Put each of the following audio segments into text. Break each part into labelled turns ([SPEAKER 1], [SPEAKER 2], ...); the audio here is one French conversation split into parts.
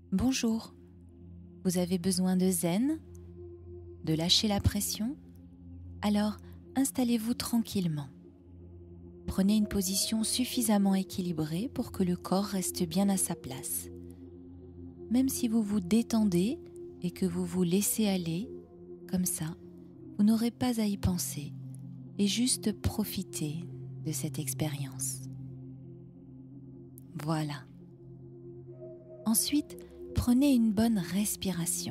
[SPEAKER 1] Bonjour, vous avez besoin de zen, de lâcher la pression? Alors installez-vous tranquillement. Prenez une position suffisamment équilibrée pour que le corps reste bien à sa place. Même si vous vous détendez et que vous vous laissez aller, comme ça, vous n'aurez pas à y penser et juste profiter de cette expérience. Voilà. Ensuite, prenez une bonne respiration.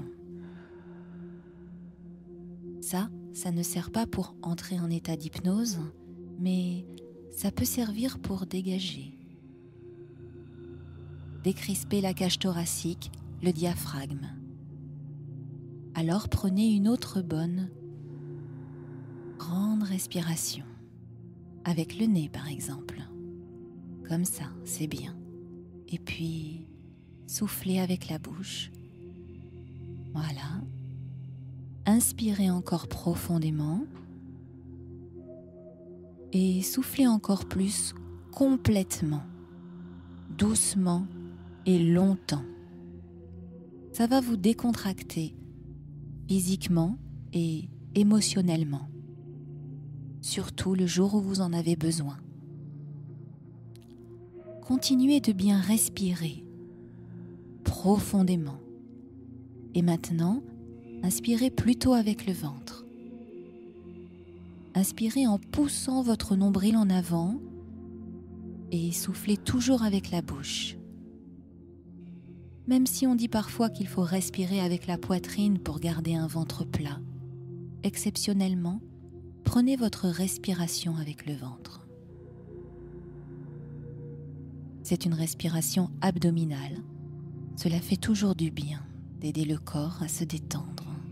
[SPEAKER 1] Ça ne sert pas pour entrer en état d'hypnose, mais ça peut servir pour dégager. Décrisper la cage thoracique, le diaphragme. Alors prenez une autre bonne, grande respiration, avec le nez par exemple. Comme ça, c'est bien. Et puis, soufflez avec la bouche. Voilà. Inspirez encore profondément et soufflez encore plus complètement, doucement et longtemps. Ça va vous décontracter physiquement et émotionnellement, surtout le jour où vous en avez besoin. Continuez de bien respirer profondément. Et maintenant, inspirez plutôt avec le ventre. Inspirez en poussant votre nombril en avant et soufflez toujours avec la bouche. Même si on dit parfois qu'il faut respirer avec la poitrine pour garder un ventre plat, exceptionnellement, prenez votre respiration avec le ventre. C'est une respiration abdominale. Cela fait toujours du bien d'aider le corps à se détendre.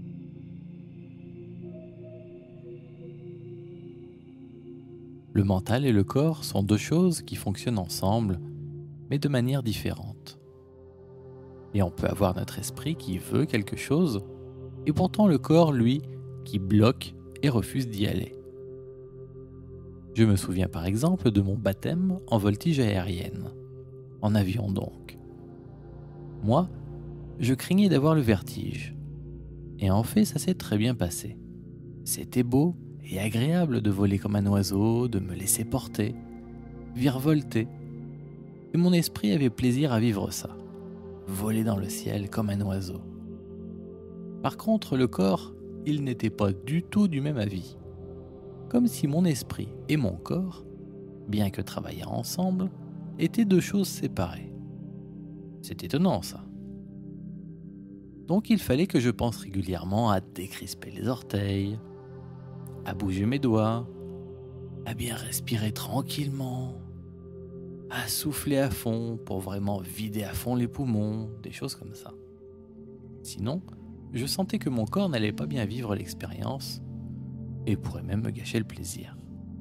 [SPEAKER 2] Le mental et le corps sont deux choses qui fonctionnent ensemble, mais de manière différente. Et on peut avoir notre esprit qui veut quelque chose, et pourtant le corps, lui, qui bloque et refuse d'y aller. Je me souviens par exemple de mon baptême en voltige aérienne, en avion donc. Moi, je craignais d'avoir le vertige. Et en fait, ça s'est très bien passé. C'était beau et agréable de voler comme un oiseau, de me laisser porter, virevolter. Et mon esprit avait plaisir à vivre ça, voler dans le ciel comme un oiseau. Par contre, le corps, il n'était pas du tout du même avis. Comme si mon esprit et mon corps, bien que travaillant ensemble, étaient deux choses séparées. C'est étonnant ça. Donc il fallait que je pense régulièrement à décrisper les orteils, à bouger mes doigts, à bien respirer tranquillement, à souffler à fond pour vraiment vider à fond les poumons, des choses comme ça. Sinon, je sentais que mon corps n'allait pas bien vivre l'expérience et pourrait même me gâcher le plaisir.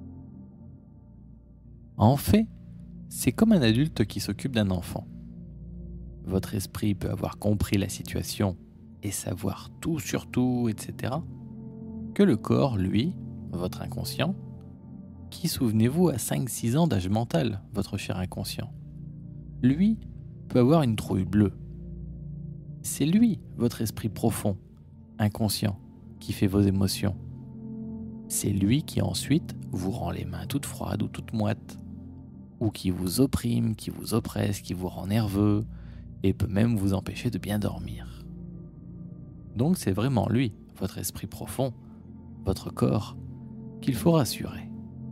[SPEAKER 2] En fait, c'est comme un adulte qui s'occupe d'un enfant. Votre esprit peut avoir compris la situation et savoir tout sur tout, etc. Que le corps, lui, votre inconscient, qui, souvenez-vous, a 5-6 ans d'âge mental, votre cher inconscient, lui peut avoir une trouille bleue. C'est lui, votre esprit profond, inconscient, qui fait vos émotions. C'est lui qui ensuite vous rend les mains toutes froides ou toutes moites, ou qui vous opprime, qui vous oppresse, qui vous rend nerveux, et peut même vous empêcher de bien dormir. Donc c'est vraiment lui, votre esprit profond, votre corps, qu'il faut rassurer.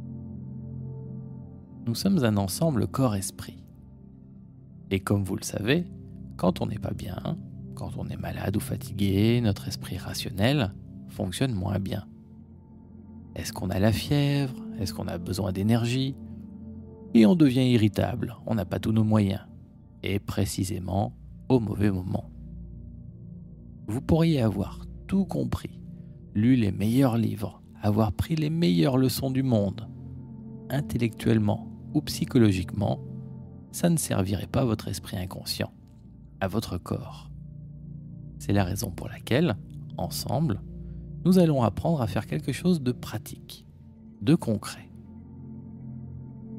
[SPEAKER 2] Nous sommes un ensemble corps-esprit. Et comme vous le savez, quand on n'est pas bien, quand on est malade ou fatigué, notre esprit rationnel fonctionne moins bien. Est-ce qu'on a la fièvre? Est-ce qu'on a besoin d'énergie? Et on devient irritable, on n'a pas tous nos moyens. Et précisément au mauvais moment. Vous pourriez avoir tout compris, lu les meilleurs livres, avoir pris les meilleures leçons du monde. Intellectuellement ou psychologiquement, ça ne servirait pas à votre esprit inconscient, à votre corps. C'est la raison pour laquelle, ensemble, nous allons apprendre à faire quelque chose de pratique, de concret.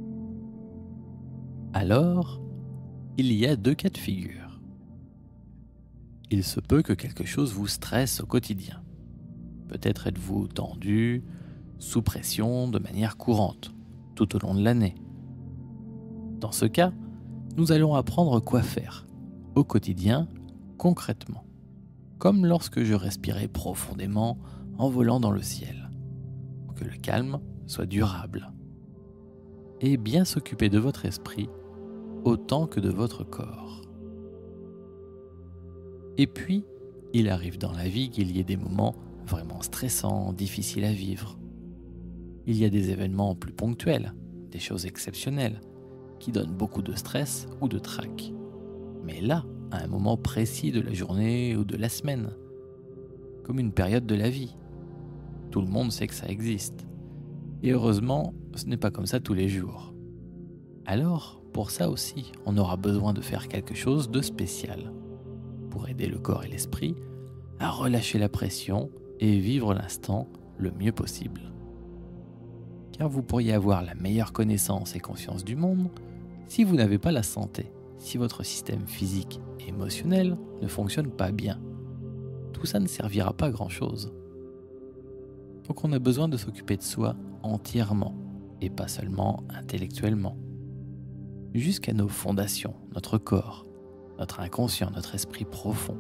[SPEAKER 2] Alors, il y a deux cas de figure. il se peut que quelque chose vous stresse au quotidien. Peut-être êtes-vous tendu, sous pression de manière courante, tout au long de l'année. Dans ce cas, nous allons apprendre quoi faire, au quotidien, concrètement. Comme lorsque je respirais profondément en volant dans le ciel, pour que le calme soit durable. Et bien s'occuper de votre esprit autant que de votre corps. Et puis, il arrive dans la vie qu'il y ait des moments vraiment stressants, difficiles à vivre. Il y a des événements plus ponctuels, des choses exceptionnelles, qui donnent beaucoup de stress ou de trac. Mais là, à un moment précis de la journée ou de la semaine, comme une période de la vie. Tout le monde sait que ça existe. Et heureusement, ce n'est pas comme ça tous les jours. Alors, pour ça aussi, on aura besoin de faire quelque chose de spécial, pour aider le corps et l'esprit à relâcher la pression et vivre l'instant le mieux possible. Car vous pourriez avoir la meilleure connaissance et conscience du monde si vous n'avez pas la santé, si votre système physique et émotionnel ne fonctionne pas bien. Tout ça ne servira pas à grand-chose. Donc on a besoin de s'occuper de soi entièrement, et pas seulement intellectuellement. Jusqu'à nos fondations, notre corps, notre inconscient, notre esprit profond.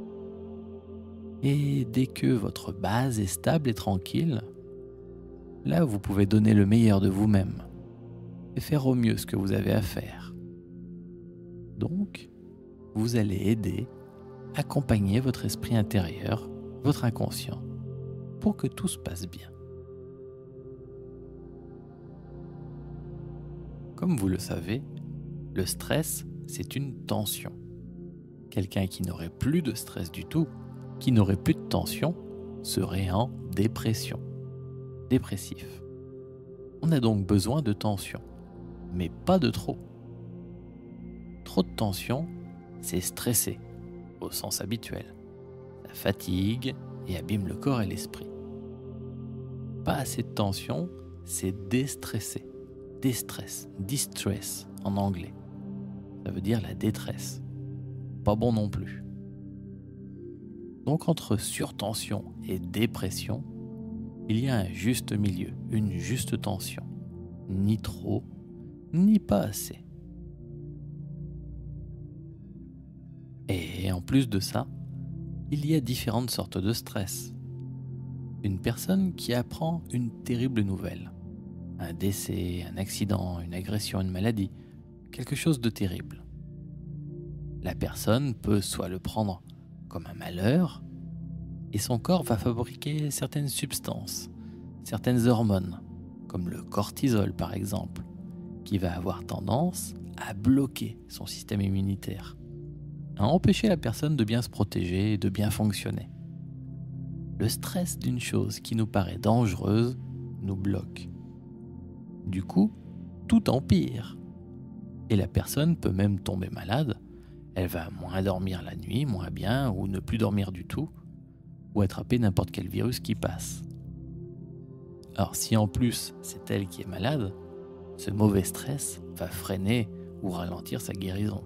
[SPEAKER 2] Et dès que votre base est stable et tranquille, là vous pouvez donner le meilleur de vous-même et faire au mieux ce que vous avez à faire. Donc, vous allez aider, accompagner votre esprit intérieur, votre inconscient, pour que tout se passe bien. Comme vous le savez, le stress, c'est une tension. Quelqu'un qui n'aurait plus de stress du tout, qui n'aurait plus de tension, serait en dépression, dépressif. On a donc besoin de tension, mais pas de trop. Trop de tension, c'est stresser, au sens habituel. Ça fatigue et abîme le corps et l'esprit. Pas assez de tension, c'est déstresser. Déstress, distress en anglais. Ça veut dire la détresse. Pas bon non plus. Donc entre surtension et dépression, il y a un juste milieu, une juste tension. Ni trop, ni pas assez. Et en plus de ça, il y a différentes sortes de stress. Une personne qui apprend une terrible nouvelle. Un décès, un accident, une agression, une maladie, quelque chose de terrible. La personne peut soit le prendre comme un malheur, et son corps va fabriquer certaines substances, certaines hormones, comme le cortisol par exemple, qui va avoir tendance à bloquer son système immunitaire, à empêcher la personne de bien se protéger et de bien fonctionner. Le stress d'une chose qui nous paraît dangereuse nous bloque. Du coup, tout empire. Et la personne peut même tomber malade. Elle va moins dormir la nuit, moins bien, ou ne plus dormir du tout, ou attraper n'importe quel virus qui passe. Alors si en plus c'est elle qui est malade, ce mauvais stress va freiner ou ralentir sa guérison.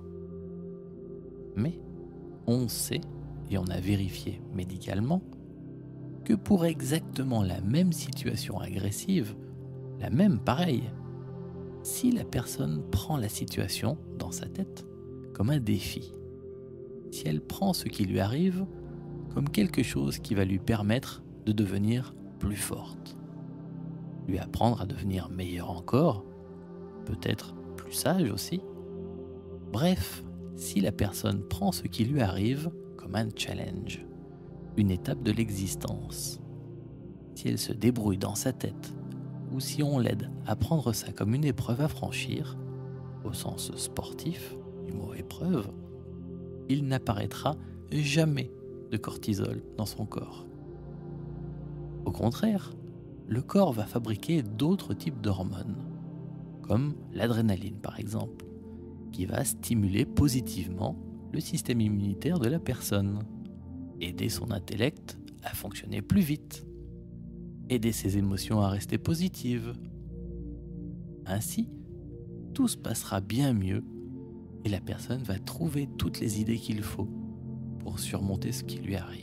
[SPEAKER 2] Mais on sait, et on a vérifié médicalement, que pour exactement la même situation agressive, la même pareille, si la personne prend la situation dans sa tête comme un défi, si elle prend ce qui lui arrive comme quelque chose qui va lui permettre de devenir plus forte, lui apprendre à devenir meilleure encore, peut-être plus sage aussi. Bref, si la personne prend ce qui lui arrive comme un challenge, une étape de l'existence, si elle se débrouille dans sa tête, ou si on l'aide à prendre ça comme une épreuve à franchir, au sens sportif du mot épreuve, il n'apparaîtra jamais de cortisol dans son corps. Au contraire, le corps va fabriquer d'autres types d'hormones, comme l'adrénaline par exemple, qui va stimuler positivement le système immunitaire de la personne, aider son intellect à fonctionner plus vite, aider ses émotions à rester positives. Ainsi, tout se passera bien mieux et la personne va trouver toutes les idées qu'il faut pour surmonter ce qui lui arrive.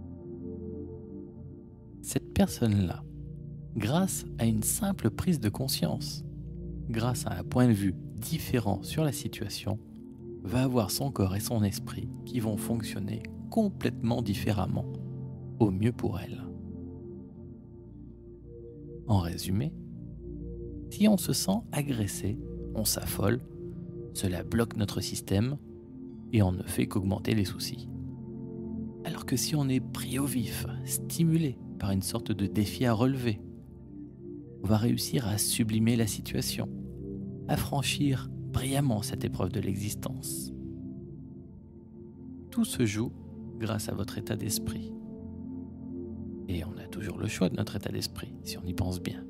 [SPEAKER 2] Cette personne-là, grâce à une simple prise de conscience, grâce à un point de vue différent sur la situation, va avoir son corps et son esprit qui vont fonctionner complètement différemment, au mieux pour elle. En résumé, si on se sent agressé, on s'affole, cela bloque notre système et on ne fait qu'augmenter les soucis. Alors que si on est pris au vif, stimulé par une sorte de défi à relever, on va réussir à sublimer la situation, à franchir brillamment cette épreuve de l'existence. Tout se joue grâce à votre état d'esprit. Et on a toujours le choix de notre état d'esprit, si on y pense bien.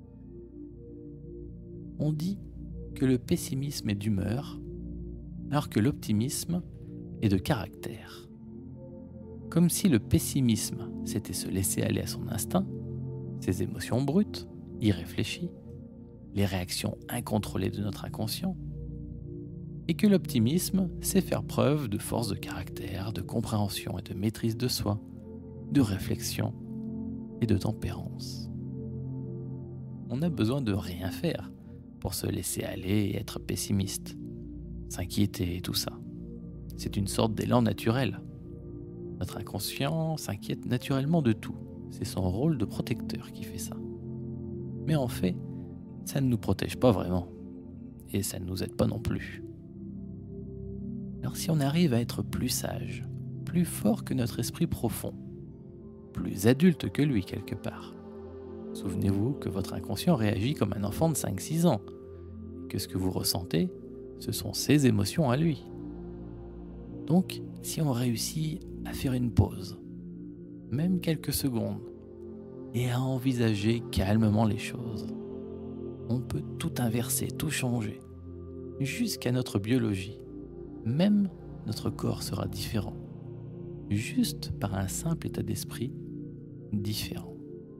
[SPEAKER 2] On dit que le pessimisme est d'humeur, alors que l'optimisme est de caractère. Comme si le pessimisme, c'était se laisser aller à son instinct, ses émotions brutes, irréfléchies, les réactions incontrôlées de notre inconscient, et que l'optimisme, c'est faire preuve de force de caractère, de compréhension et de maîtrise de soi, de réflexion et de tempérance. On n'a besoin de rien faire pour se laisser aller et être pessimiste, s'inquiéter et tout ça. C'est une sorte d'élan naturel. Notre inconscient s'inquiète naturellement de tout. C'est son rôle de protecteur qui fait ça. Mais en fait, ça ne nous protège pas vraiment. Et ça ne nous aide pas non plus. Alors si on arrive à être plus sage, plus fort que notre esprit profond, plus adulte que lui quelque part, souvenez-vous que votre inconscient réagit comme un enfant de 5-6 ans, et que ce que vous ressentez, ce sont ses émotions à lui. Donc, si on réussit à faire une pause, même quelques secondes, et à envisager calmement les choses, on peut tout inverser, tout changer, jusqu'à notre biologie. Même notre corps sera différent, juste par un simple état d'esprit différent.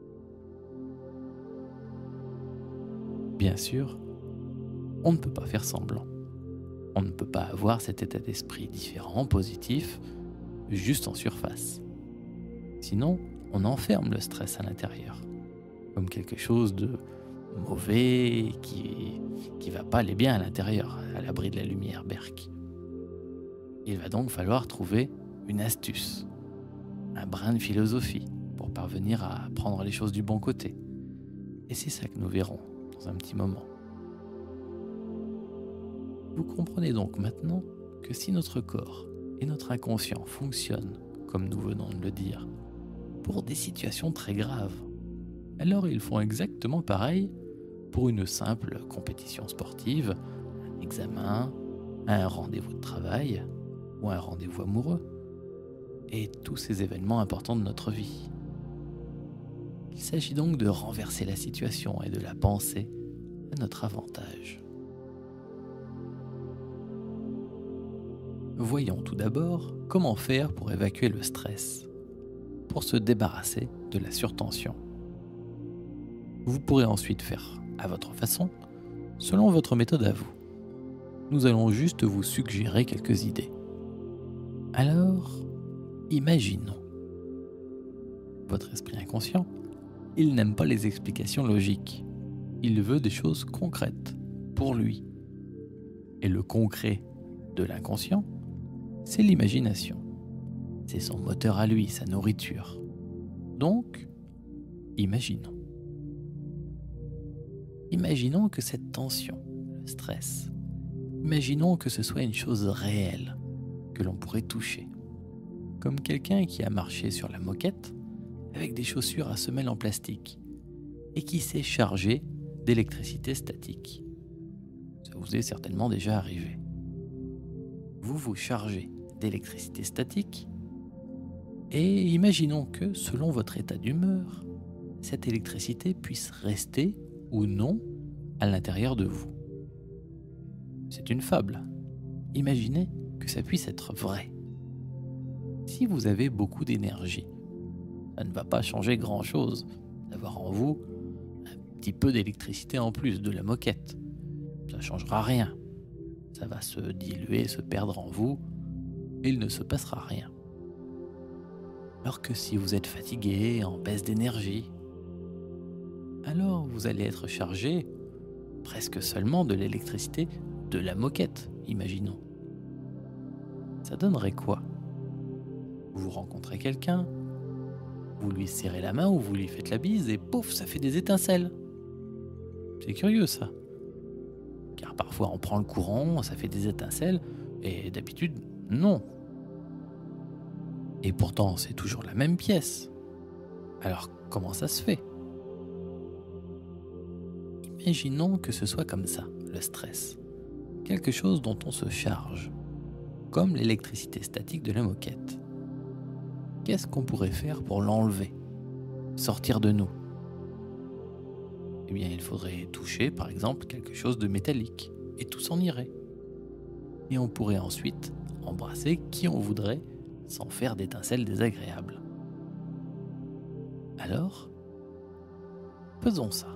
[SPEAKER 2] Bien sûr, on ne peut pas faire semblant. On ne peut pas avoir cet état d'esprit différent, positif, juste en surface. Sinon, on enferme le stress à l'intérieur, comme quelque chose de mauvais qui va pas aller bien à l'intérieur, à l'abri de la lumière berk. Il va donc falloir trouver une astuce, un brin de philosophie pour parvenir à prendre les choses du bon côté. Et c'est ça que nous verrons dans un petit moment. Vous comprenez donc maintenant que si notre corps et notre inconscient fonctionnent, comme nous venons de le dire, pour des situations très graves, alors ils font exactement pareil pour une simple compétition sportive, un examen, un rendez-vous de travail ou un rendez-vous amoureux, et tous ces événements importants de notre vie. Il s'agit donc de renverser la situation et de la penser à notre avantage. Voyons tout d'abord comment faire pour évacuer le stress, pour se débarrasser de la surtension. Vous pourrez ensuite faire à votre façon, selon votre méthode à vous. Nous allons juste vous suggérer quelques idées. Alors, imaginons. Votre esprit inconscient, il n'aime pas les explications logiques. Il veut des choses concrètes, pour lui. Et le concret de l'inconscient, c'est l'imagination. C'est son moteur à lui, sa nourriture. Donc, imaginons. Imaginons que cette tension, le stress, imaginons que ce soit une chose réelle, que l'on pourrait toucher. Comme quelqu'un qui a marché sur la moquette avec des chaussures à semelles en plastique et qui s'est chargé d'électricité statique. Ça vous est certainement déjà arrivé. Vous vous chargez d'électricité statique et imaginons que, selon votre état d'humeur, cette électricité puisse rester ou non à l'intérieur de vous. C'est une fable. Imaginez que ça puisse être vrai. Si vous avez beaucoup d'énergie, ça ne va pas changer grand-chose d'avoir en vous un petit peu d'électricité en plus de la moquette. Ça ne changera rien. Ça va se diluer, se perdre en vous, et il ne se passera rien. Alors que si vous êtes fatigué, en baisse d'énergie, alors vous allez être chargé presque seulement de l'électricité de la moquette, imaginons. Ça donnerait quoi? Vous rencontrez quelqu'un, vous lui serrez la main ou vous lui faites la bise et pouf, ça fait des étincelles. C'est curieux ça. Car parfois on prend le courant, ça fait des étincelles, et d'habitude, non. Et pourtant, c'est toujours la même pièce. Alors, comment ça se fait? Imaginons que ce soit comme ça, le stress. Quelque chose dont on se charge, comme l'électricité statique de la moquette. Qu'est-ce qu'on pourrait faire pour l'enlever, sortir de nous? Eh bien, il faudrait toucher, par exemple, quelque chose de métallique, et tout s'en irait. Et on pourrait ensuite embrasser qui on voudrait, sans faire d'étincelles désagréables. Alors, faisons ça.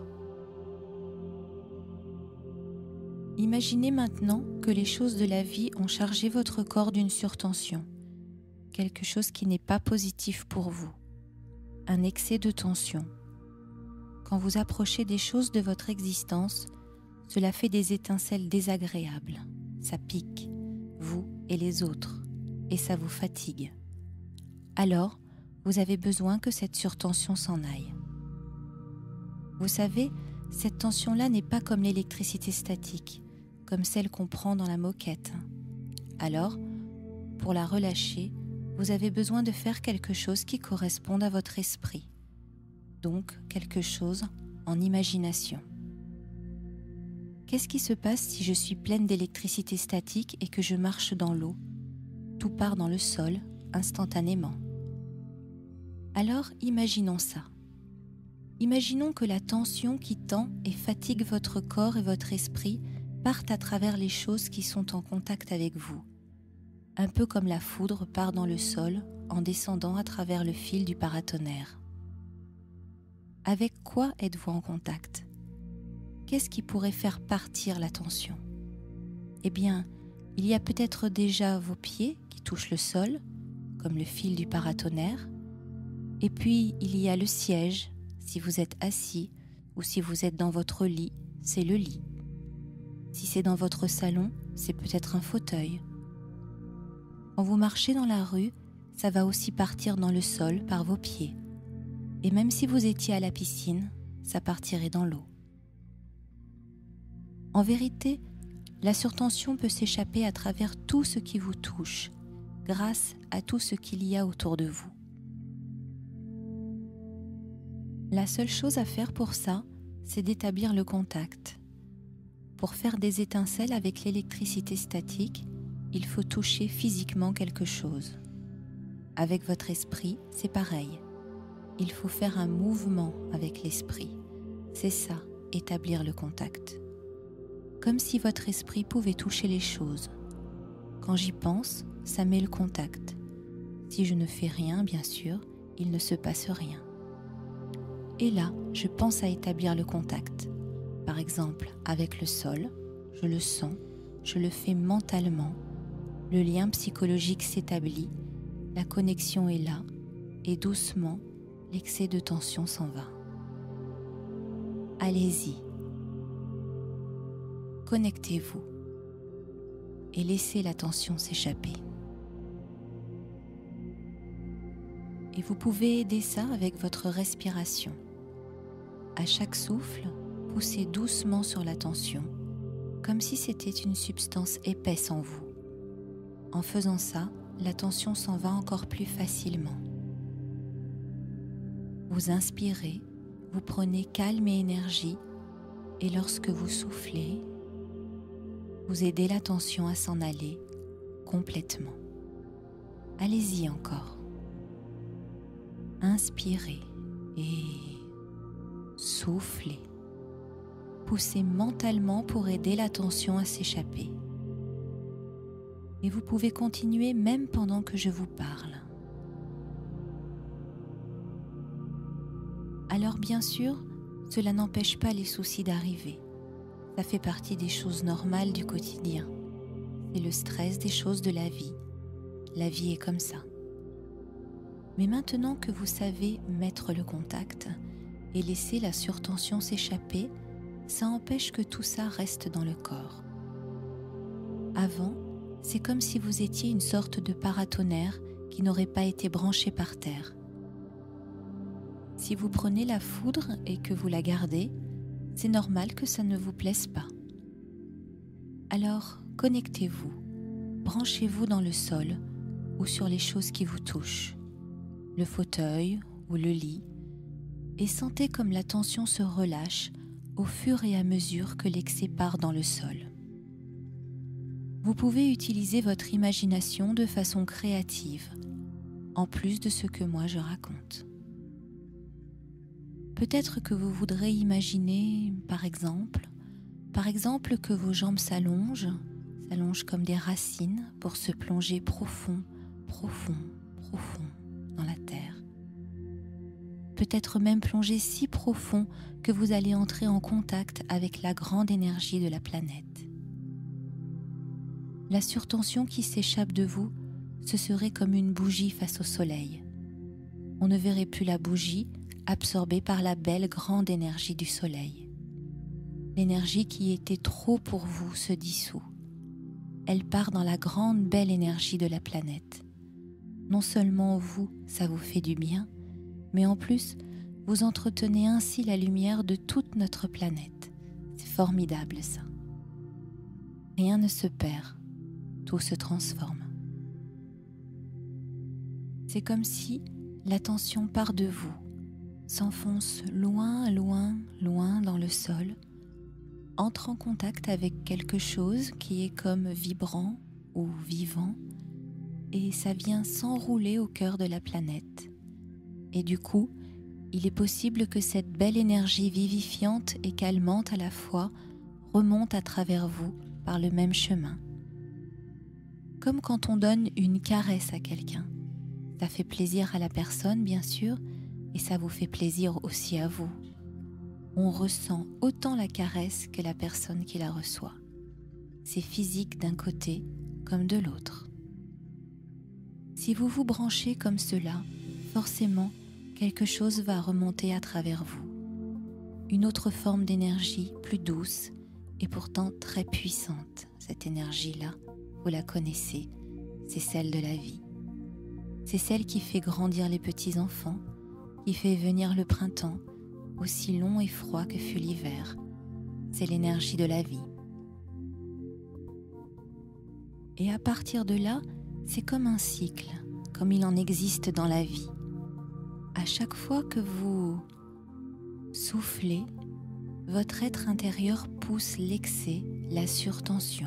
[SPEAKER 1] Imaginez maintenant que les choses de la vie ont chargé votre corps d'une surtension, quelque chose qui n'est pas positif pour vous, un excès de tension. Quand vous approchez des choses de votre existence, cela fait des étincelles désagréables, ça pique, vous et les autres, et ça vous fatigue. Alors, vous avez besoin que cette surtension s'en aille. Vous savez, cette tension-là n'est pas comme l'électricité statique, comme celle qu'on prend dans la moquette. Alors, pour la relâcher, vous avez besoin de faire quelque chose qui corresponde à votre esprit, donc quelque chose en imagination. Qu'est-ce qui se passe si je suis pleine d'électricité statique et que je marche dans l'eau? Tout part dans le sol instantanément. Alors imaginons ça. Imaginons que la tension qui tend et fatigue votre corps et votre esprit parte à travers les choses qui sont en contact avec vous, un peu comme la foudre part dans le sol en descendant à travers le fil du paratonnerre. Avec quoi êtes-vous en contact? Qu'est-ce qui pourrait faire partir la tension? Eh bien, il y a peut-être déjà vos pieds qui touchent le sol, comme le fil du paratonnerre, et puis il y a le siège, si vous êtes assis ou si vous êtes dans votre lit, c'est le lit. Si c'est dans votre salon, c'est peut-être un fauteuil. Quand vous marchez dans la rue, ça va aussi partir dans le sol par vos pieds. Et même si vous étiez à la piscine, ça partirait dans l'eau. En vérité, la surtension peut s'échapper à travers tout ce qui vous touche, grâce à tout ce qu'il y a autour de vous. La seule chose à faire pour ça, c'est d'établir le contact. Pour faire des étincelles avec l'électricité statique, il faut toucher physiquement quelque chose. Avec votre esprit, c'est pareil. Il faut faire un mouvement avec l'esprit. C'est ça, établir le contact. Comme si votre esprit pouvait toucher les choses. Quand j'y pense, ça met le contact. Si je ne fais rien, bien sûr, il ne se passe rien. Et là, je pense à établir le contact. Par exemple, avec le sol, je le sens, je le fais mentalement. Le lien psychologique s'établit, la connexion est là, et doucement, l'excès de tension s'en va. Allez-y. Connectez-vous et laissez la tension s'échapper. Et vous pouvez aider ça avec votre respiration. À chaque souffle, poussez doucement sur la tension, comme si c'était une substance épaisse en vous. En faisant ça, la tension s'en va encore plus facilement. Vous inspirez, vous prenez calme et énergie, et lorsque vous soufflez, vous aidez la tension à s'en aller complètement. Allez-y encore. Inspirez et soufflez. Poussez mentalement pour aider la tension à s'échapper. Et vous pouvez continuer même pendant que je vous parle. Alors bien sûr, cela n'empêche pas les soucis d'arriver. Ça fait partie des choses normales du quotidien. C'est le stress des choses de la vie. La vie est comme ça. Mais maintenant que vous savez mettre le contact et laisser la surtension s'échapper, ça empêche que tout ça reste dans le corps. Avant, c'est comme si vous étiez une sorte de paratonnerre qui n'aurait pas été branché par terre. Si vous prenez la foudre et que vous la gardez, c'est normal que ça ne vous plaise pas. Alors, connectez-vous, branchez-vous dans le sol ou sur les choses qui vous touchent, le fauteuil ou le lit, et sentez comme la tension se relâche au fur et à mesure que l'excès part dans le sol. Vous pouvez utiliser votre imagination de façon créative, en plus de ce que moi je raconte. Peut-être que vous voudrez imaginer, par exemple, que vos jambes s'allongent comme des racines pour se plonger profond dans la terre. Peut-être même plonger si profond que vous allez entrer en contact avec la grande énergie de la planète. La surtension qui s'échappe de vous, ce serait comme une bougie face au soleil. On ne verrait plus la bougie absorbée par la belle grande énergie du soleil. L'énergie qui était trop pour vous se dissout. Elle part dans la grande belle énergie de la planète. Non seulement vous, ça vous fait du bien, mais en plus, vous entretenez ainsi la lumière de toute notre planète. C'est formidable ça. Rien ne se perd, tout se transforme. C'est comme si l'attention part de vous, s'enfonce loin dans le sol, entre en contact avec quelque chose qui est comme vibrant ou vivant, et ça vient s'enrouler au cœur de la planète. Et du coup, il est possible que cette belle énergie vivifiante et calmante à la fois remonte à travers vous par le même chemin. Comme quand on donne une caresse à quelqu'un. Ça fait plaisir à la personne, bien sûr, et ça vous fait plaisir aussi à vous. On ressent autant la caresse que la personne qui la reçoit. C'est physique d'un côté comme de l'autre. Si vous vous branchez comme cela, forcément, quelque chose va remonter à travers vous. Une autre forme d'énergie plus douce et pourtant très puissante. Cette énergie-là, vous la connaissez, c'est celle de la vie. C'est celle qui fait grandir les petits-enfants, qui fait venir le printemps, aussi long et froid que fut l'hiver. C'est l'énergie de la vie. Et à partir de là, c'est comme un cycle, comme il en existe dans la vie. À chaque fois que vous soufflez, votre être intérieur pousse l'excès, la surtension,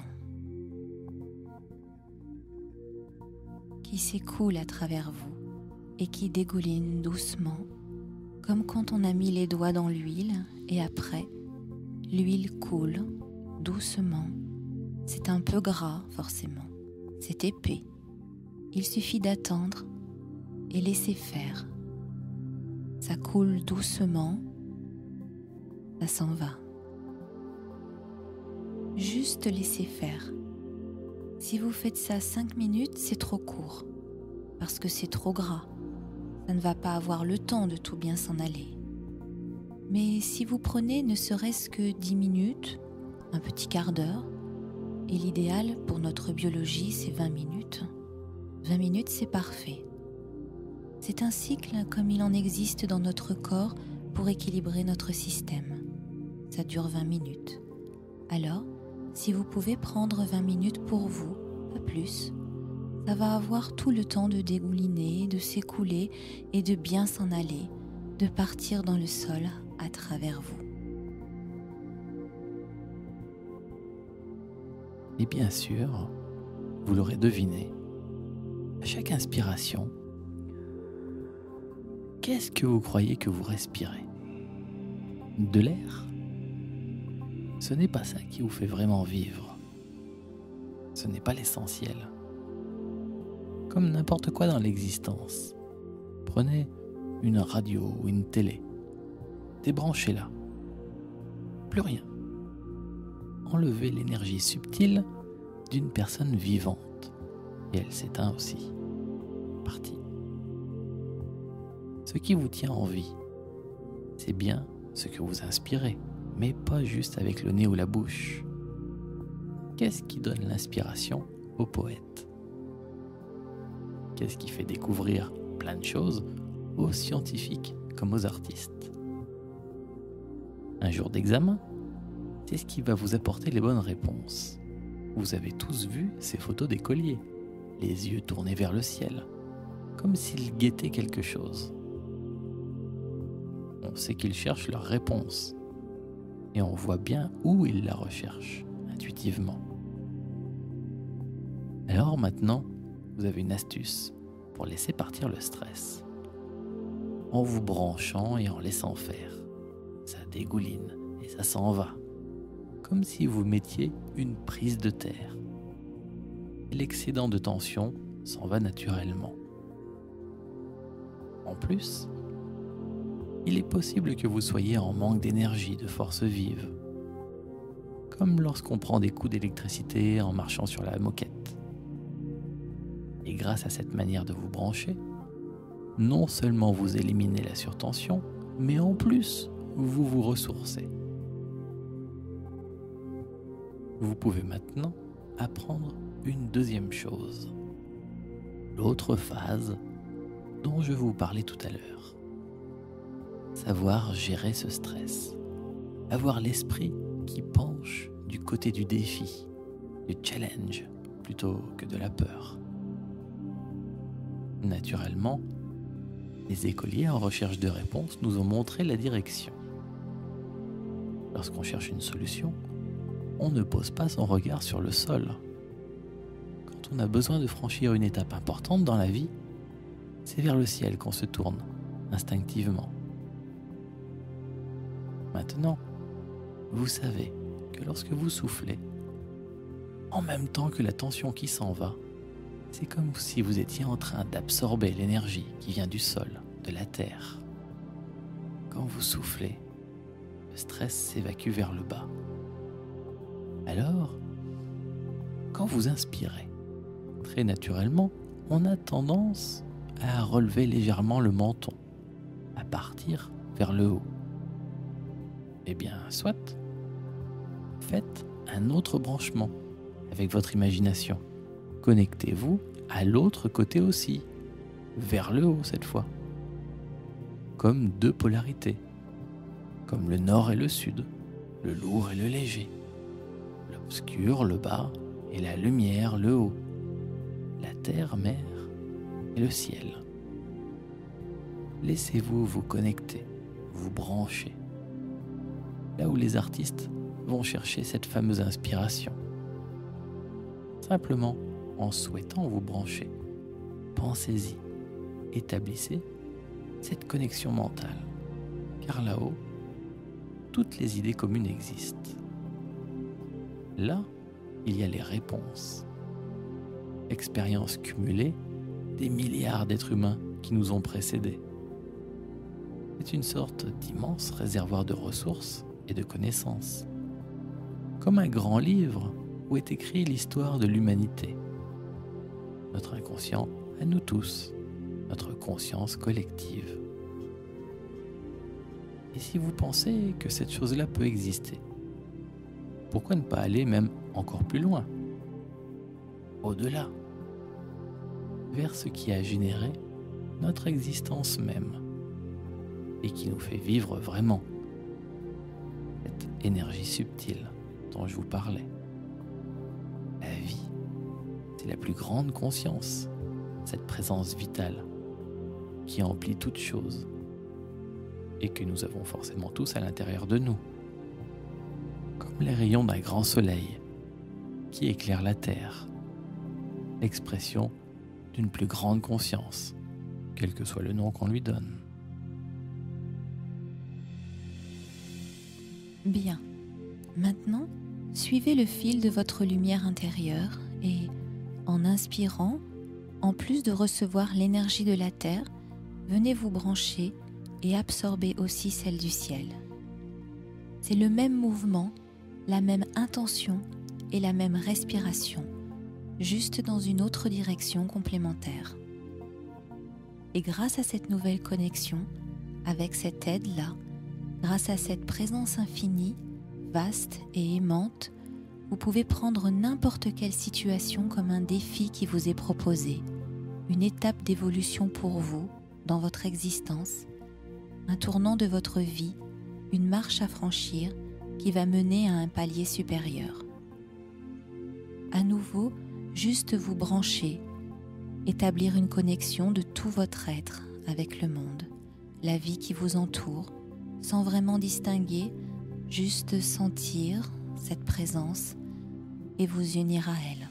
[SPEAKER 1] qui s'écoule à travers vous et qui dégouline doucement, comme quand on a mis les doigts dans l'huile et après, l'huile coule doucement. C'est un peu gras, forcément. C'est épais. Il suffit d'attendre et laisser faire. Ça coule doucement, ça s'en va. Juste laisser faire. Si vous faites ça 5 minutes, c'est trop court, parce que c'est trop gras. Ça ne va pas avoir le temps de tout bien s'en aller. Mais si vous prenez ne serait-ce que 10 minutes, un petit quart d'heure, et l'idéal pour notre biologie c'est 20 minutes, 20 minutes c'est parfait. C'est un cycle comme il en existe dans notre corps pour équilibrer notre système. Ça dure 20 minutes. Alors, si vous pouvez prendre 20 minutes pour vous, pas plus, ça va avoir tout le temps de dégouliner, de s'écouler et de bien s'en aller, de partir dans le sol à travers vous.
[SPEAKER 2] Et bien sûr, vous l'aurez deviné, à chaque inspiration, qu'est-ce que vous croyez que vous respirez ? De l'air ? Ce n'est pas ça qui vous fait vraiment vivre. Ce n'est pas l'essentiel. Comme n'importe quoi dans l'existence. Prenez une radio ou une télé. Débranchez-la. Plus rien. Enlevez l'énergie subtile d'une personne vivante. Et elle s'éteint aussi. Parti. Ce qui vous tient en vie, c'est bien ce que vous inspirez, mais pas juste avec le nez ou la bouche. Qu'est-ce qui donne l'inspiration aux poètes? Qu'est-ce qui fait découvrir plein de choses aux scientifiques comme aux artistes? Un jour d'examen, c'est ce qui va vous apporter les bonnes réponses. Vous avez tous vu ces photos d'écoliers, les yeux tournés vers le ciel, comme s'ils guettaient quelque chose. On sait qu'ils cherchent leur réponse, et on voit bien où ils la recherchent, intuitivement. Alors maintenant, vous avez une astuce pour laisser partir le stress. En vous branchant et en laissant faire. Ça dégouline et ça s'en va. Comme si vous mettiez une prise de terre. L'excédent de tension s'en va naturellement. En plus, il est possible que vous soyez en manque d'énergie, de force vive. Comme lorsqu'on prend des coups d'électricité en marchant sur la moquette. Et grâce à cette manière de vous brancher, non seulement vous éliminez la surtension, mais en plus, vous vous ressourcez. Vous pouvez maintenant apprendre une deuxième chose. L'autre phase dont je vous parlais tout à l'heure. Savoir gérer ce stress. Avoir l'esprit qui penche du côté du défi, du challenge, plutôt que de la peur. Naturellement, les écoliers en recherche de réponses nous ont montré la direction. Lorsqu'on cherche une solution, on ne pose pas son regard sur le sol. Quand on a besoin de franchir une étape importante dans la vie, c'est vers le ciel qu'on se tourne, instinctivement. Maintenant, vous savez que lorsque vous soufflez, en même temps que la tension qui s'en va, c'est comme si vous étiez en train d'absorber l'énergie qui vient du sol, de la terre. Quand vous soufflez, le stress s'évacue vers le bas. Alors, quand vous inspirez, très naturellement, on a tendance à relever légèrement le menton, à partir vers le haut. Eh bien, soit, faites un autre branchement avec votre imagination. Connectez-vous à l'autre côté aussi, vers le haut cette fois. Comme deux polarités, comme le nord et le sud, le lourd et le léger, l'obscur, le bas, et la lumière, le haut, la terre, mer et le ciel. Laissez-vous vous connecter, vous brancher, là où les artistes vont chercher cette fameuse inspiration. Simplement, en souhaitant vous brancher, pensez-y, établissez cette connexion mentale, car là-haut, toutes les idées communes existent. Là, il y a les réponses. Expériences cumulées des milliards d'êtres humains qui nous ont précédés. C'est une sorte d'immense réservoir de ressources et de connaissances. Comme un grand livre où est écrite l'histoire de l'humanité. Notre inconscient à nous tous, notre conscience collective. Et si vous pensez que cette chose-là peut exister, pourquoi ne pas aller même encore plus loin, au-delà, vers ce qui a généré notre existence même et qui nous fait vivre vraiment cette énergie subtile dont je vous parlais. La vie, c'est la plus grande conscience, cette présence vitale qui emplit toute chose et que nous avons forcément tous à l'intérieur de nous, comme les rayons d'un grand soleil qui éclaire la terre, l'expression d'une plus grande conscience, quel que soit le nom qu'on lui donne.
[SPEAKER 1] Bien. Maintenant, suivez le fil de votre lumière intérieure et, en inspirant, en plus de recevoir l'énergie de la terre, venez vous brancher et absorber aussi celle du ciel. C'est le même mouvement, la même intention et la même respiration, juste dans une autre direction complémentaire. Et grâce à cette nouvelle connexion, avec cette aide-là, grâce à cette présence infinie, vaste et aimante, vous pouvez prendre n'importe quelle situation comme un défi qui vous est proposé, une étape d'évolution pour vous, dans votre existence, un tournant de votre vie, une marche à franchir qui va mener à un palier supérieur. À nouveau, juste vous brancher, établir une connexion de tout votre être avec le monde, la vie qui vous entoure, sans vraiment distinguer, juste sentir cette présence et vous unir à elle.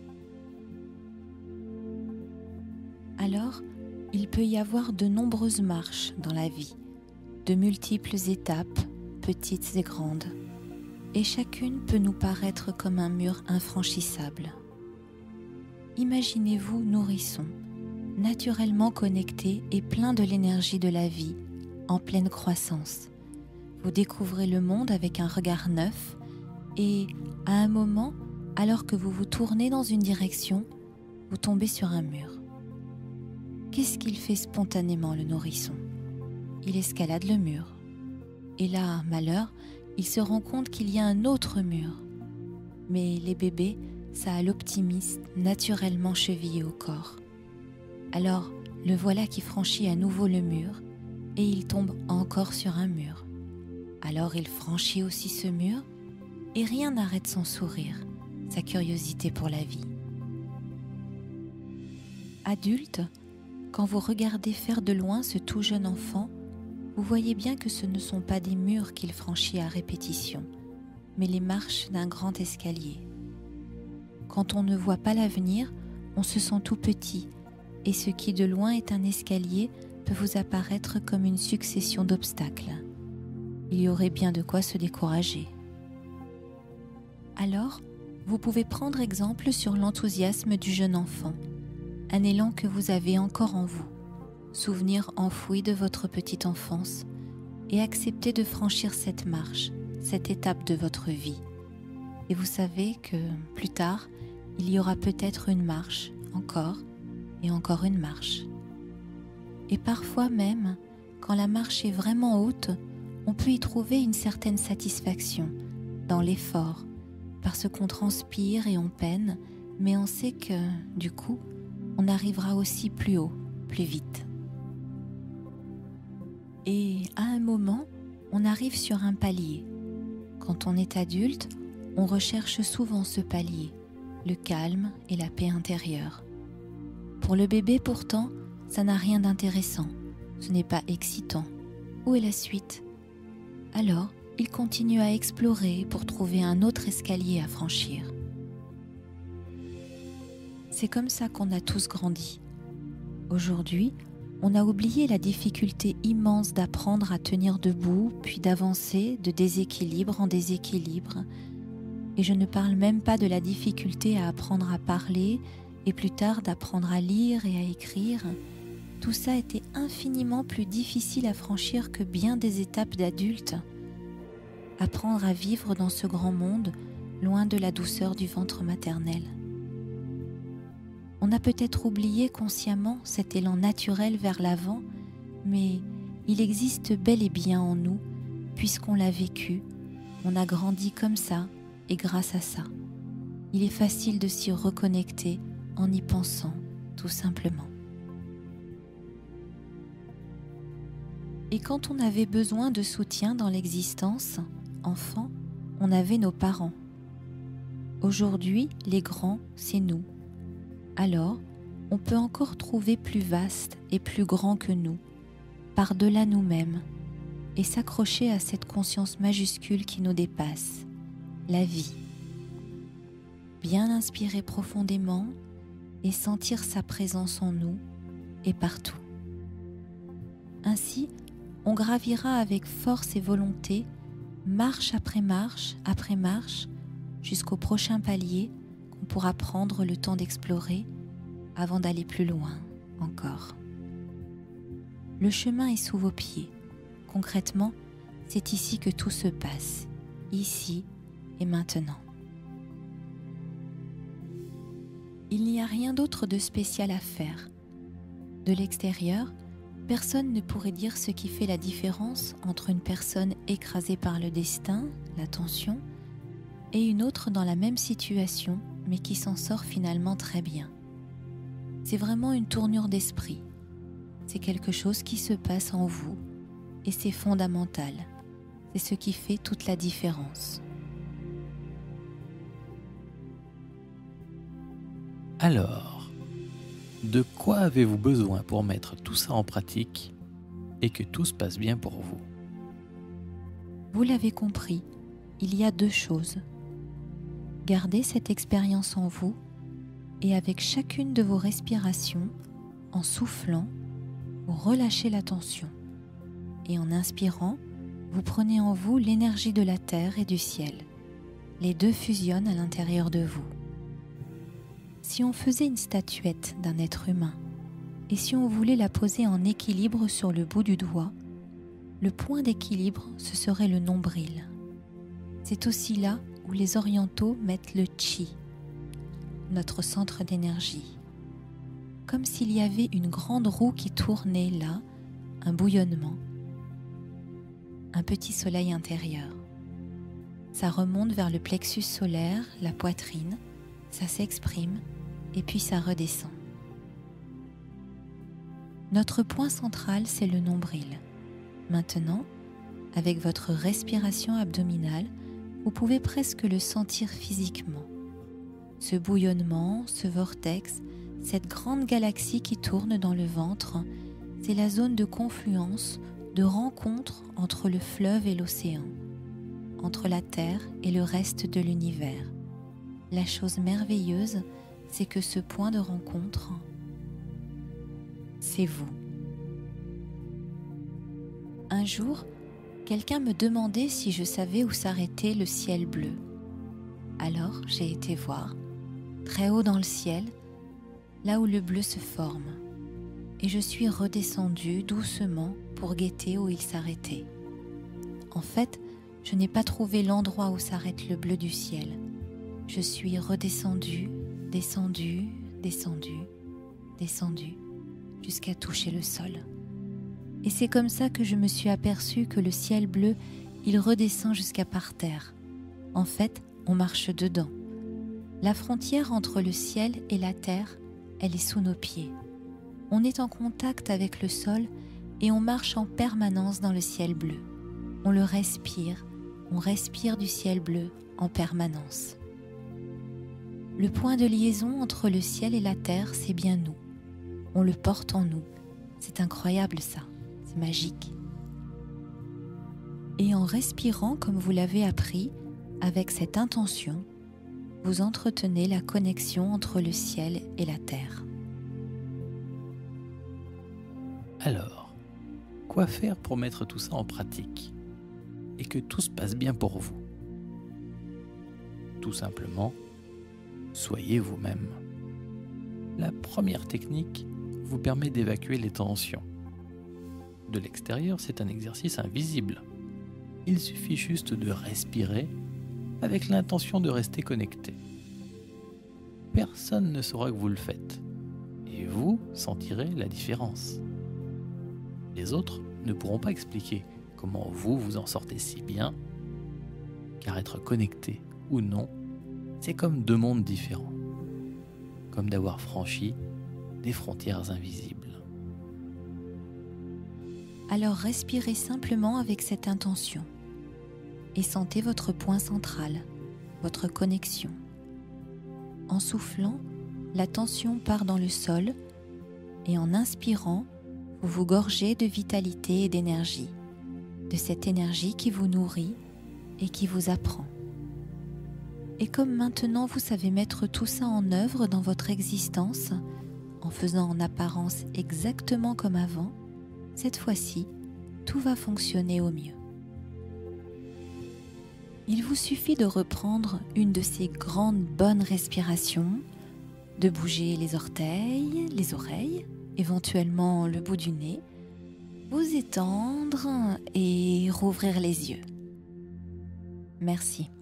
[SPEAKER 1] Alors, il peut y avoir de nombreuses marches dans la vie, de multiples étapes, petites et grandes, et chacune peut nous paraître comme un mur infranchissable. Imaginez-vous nourrisson, naturellement connecté et plein de l'énergie de la vie, en pleine croissance. Vous découvrez le monde avec un regard neuf et, à un moment, alors que vous vous tournez dans une direction, vous tombez sur un mur. Qu'est-ce qu'il fait spontanément, le nourrisson ? Il escalade le mur. Et là, malheur, il se rend compte qu'il y a un autre mur. Mais les bébés, ça a l'optimisme naturellement chevillé au corps. Alors, le voilà qui franchit à nouveau le mur et il tombe encore sur un mur. Alors il franchit aussi ce mur et rien n'arrête son sourire, sa curiosité pour la vie. Adulte, quand vous regardez faire de loin ce tout jeune enfant, vous voyez bien que ce ne sont pas des murs qu'il franchit à répétition, mais les marches d'un grand escalier. Quand on ne voit pas l'avenir, on se sent tout petit, et ce qui de loin est un escalier peut vous apparaître comme une succession d'obstacles. Il y aurait bien de quoi se décourager. Alors, vous pouvez prendre exemple sur l'enthousiasme du jeune enfant, un élan que vous avez encore en vous, souvenir enfoui de votre petite enfance, et accepter de franchir cette marche, cette étape de votre vie. Et vous savez que, plus tard, il y aura peut-être une marche, encore et encore une marche. Et parfois même, quand la marche est vraiment haute, on peut y trouver une certaine satisfaction dans l'effort, parce qu'on transpire et on peine, mais on sait que, du coup, on arrivera aussi plus haut, plus vite. Et à un moment, on arrive sur un palier. Quand on est adulte, on recherche souvent ce palier, le calme et la paix intérieure. Pour le bébé pourtant, ça n'a rien d'intéressant, ce n'est pas excitant. Où est la suite ? Alors, il continue à explorer pour trouver un autre escalier à franchir. C'est comme ça qu'on a tous grandi. Aujourd'hui, on a oublié la difficulté immense d'apprendre à tenir debout, puis d'avancer de déséquilibre en déséquilibre. Et je ne parle même pas de la difficulté à apprendre à parler et plus tard d'apprendre à lire et à écrire. Tout ça était infiniment plus difficile à franchir que bien des étapes d'adultes. Apprendre à vivre dans ce grand monde, loin de la douceur du ventre maternel. On a peut-être oublié consciemment cet élan naturel vers l'avant, mais il existe bel et bien en nous, puisqu'on l'a vécu, on a grandi comme ça et grâce à ça. Il est facile de s'y reconnecter en y pensant, tout simplement. Et quand on avait besoin de soutien dans l'existence, enfant, on avait nos parents. Aujourd'hui, les grands, c'est nous. Alors, on peut encore trouver plus vaste et plus grand que nous, par-delà nous-mêmes, et s'accrocher à cette conscience majuscule qui nous dépasse, la vie. Bien inspirer profondément et sentir sa présence en nous et partout. Ainsi, on gravira avec force et volonté, marche, après marche, jusqu'au prochain palier qu'on pourra prendre le temps d'explorer avant d'aller plus loin encore. Le chemin est sous vos pieds. Concrètement, c'est ici que tout se passe, ici et maintenant. Il n'y a rien d'autre de spécial à faire. De l'extérieur, personne ne pourrait dire ce qui fait la différence entre une personne écrasée par le destin, la tension, et une autre dans la même situation, mais qui s'en sort finalement très bien. C'est vraiment une tournure d'esprit. C'est quelque chose qui se passe en vous, et c'est fondamental. C'est ce qui fait toute la différence.
[SPEAKER 2] Alors, de quoi avez-vous besoin pour mettre tout ça en pratique et que tout se passe bien pour vous?
[SPEAKER 1] Vous l'avez compris, il y a 2 choses. Gardez cette expérience en vous et avec chacune de vos respirations, en soufflant, vous relâchez la tension. Et en inspirant, vous prenez en vous l'énergie de la terre et du ciel. Les 2 fusionnent à l'intérieur de vous. Si on faisait une statuette d'un être humain et si on voulait la poser en équilibre sur le bout du doigt, le point d'équilibre, ce serait le nombril. C'est aussi là où les orientaux mettent le chi, notre centre d'énergie. Comme s'il y avait une grande roue qui tournait là, un bouillonnement, un petit soleil intérieur. Ça remonte vers le plexus solaire, la poitrine, ça s'exprime et puis ça redescend. Notre point central, c'est le nombril. Maintenant, avec votre respiration abdominale, vous pouvez presque le sentir physiquement. Ce bouillonnement, ce vortex, cette grande galaxie qui tourne dans le ventre, c'est la zone de confluence, de rencontre entre le fleuve et l'océan, entre la Terre et le reste de l'univers. La chose merveilleuse, c'est que ce point de rencontre, c'est vous. Un jour, quelqu'un me demandait si je savais où s'arrêtait le ciel bleu. Alors j'ai été voir, très haut dans le ciel, là où le bleu se forme, et je suis redescendue doucement pour guetter où il s'arrêtait. En fait, je n'ai pas trouvé l'endroit où s'arrête le bleu du ciel. Je suis redescendue, descendue, descendue, descendue, jusqu'à toucher le sol. Et c'est comme ça que je me suis aperçue que le ciel bleu, il redescend jusqu'à par terre. En fait, on marche dedans. La frontière entre le ciel et la terre, elle est sous nos pieds. On est en contact avec le sol et on marche en permanence dans le ciel bleu. On le respire, on respire du ciel bleu en permanence. Le point de liaison entre le ciel et la terre, c'est bien nous. On le porte en nous. C'est incroyable ça, c'est magique. Et en respirant comme vous l'avez appris, avec cette intention, vous entretenez la connexion entre le ciel et la terre.
[SPEAKER 2] Alors, quoi faire pour mettre tout ça en pratique et que tout se passe bien pour vous? Tout simplement, soyez vous-même. La première technique vous permet d'évacuer les tensions. De l'extérieur, c'est un exercice invisible. Il suffit juste de respirer avec l'intention de rester connecté. Personne ne saura que vous le faites et vous sentirez la différence. Les autres ne pourront pas expliquer comment vous vous en sortez si bien, car être connecté ou non, c'est comme 2 mondes différents, comme d'avoir franchi des frontières invisibles.
[SPEAKER 1] Alors respirez simplement avec cette intention et sentez votre point central, votre connexion. En soufflant, la tension part dans le sol et en inspirant, vous vous gorgez de vitalité et d'énergie, de cette énergie qui vous nourrit et qui vous apprend. Et comme maintenant vous savez mettre tout ça en œuvre dans votre existence, en faisant en apparence exactement comme avant, cette fois-ci, tout va fonctionner au mieux. Il vous suffit de reprendre une de ces grandes bonnes respirations, de bouger les orteils, les oreilles, éventuellement le bout du nez, vous étendre et rouvrir les yeux. Merci.